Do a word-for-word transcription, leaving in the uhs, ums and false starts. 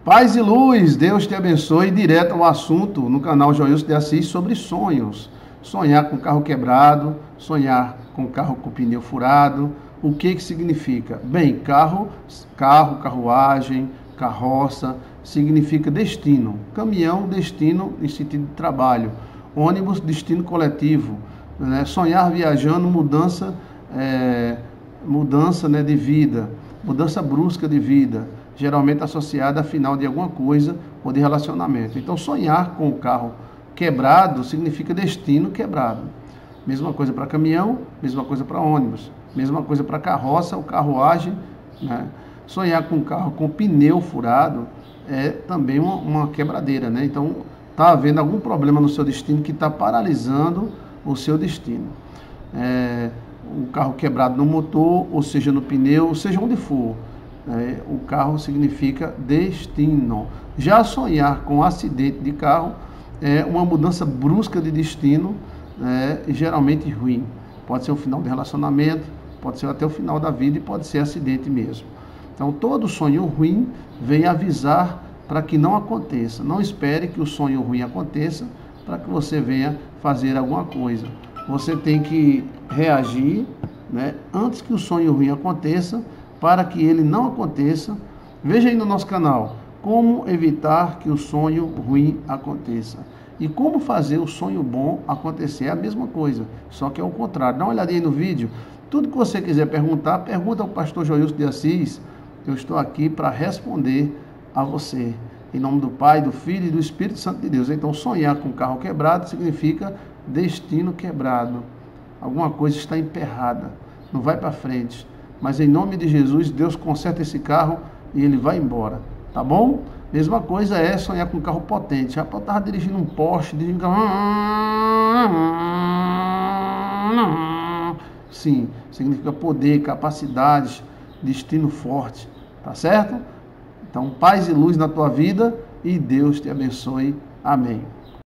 Paz e luz, Deus te abençoe. Direto ao assunto no canal Joilson de Assis sobre sonhos. Sonhar com carro quebrado, sonhar com carro com pneu furado. O que que significa? Bem, carro, carro, carruagem, carroça, significa destino. Caminhão, destino em sentido de trabalho. Ônibus, destino coletivo. Né? Sonhar viajando, mudança, é, mudança né, de vida, mudança brusca de vida, geralmente associada a final de alguma coisa ou de relacionamento. Então, sonhar com o carro quebrado significa destino quebrado. Mesma coisa para caminhão, mesma coisa para ônibus, mesma coisa para carroça ou carruagem. Né? Sonhar com um carro com pneu furado é também uma, uma quebradeira. Né? Então, está havendo algum problema no seu destino que está paralisando o seu destino. É, o carro quebrado no motor, ou seja, no pneu, ou seja, onde for. É, o carro significa destino. Já sonhar com acidente de carro é uma mudança brusca de destino, é, e geralmente ruim. Pode ser o final de relacionamento, pode ser até o final da vida e pode ser acidente mesmo. Então, todo sonho ruim vem avisar para que não aconteça. Não espere que o sonho ruim aconteça para que você venha fazer alguma coisa. Você tem que reagir, né, antes que o sonho ruim aconteça, para que ele não aconteça. Veja aí no nosso canal como evitar que o sonho ruim aconteça e como fazer o sonho bom acontecer. É a mesma coisa, só que é o contrário. Dá uma olhadinha aí no vídeo. Tudo que você quiser perguntar, pergunta ao pastor Joilson de Assis. Eu estou aqui para responder a você. Em nome do Pai, do Filho e do Espírito Santo de Deus. Então, sonhar com carro quebrado significa destino quebrado. Alguma coisa está emperrada, não vai para frente. Mas em nome de Jesus, Deus conserta esse carro e ele vai embora. Tá bom? Mesma coisa é sonhar com um carro potente. Já estava dirigindo um Porsche, dirigindo um carro. Sim, significa poder, capacidades, destino forte. Tá certo? Então, paz e luz na tua vida e Deus te abençoe. Amém.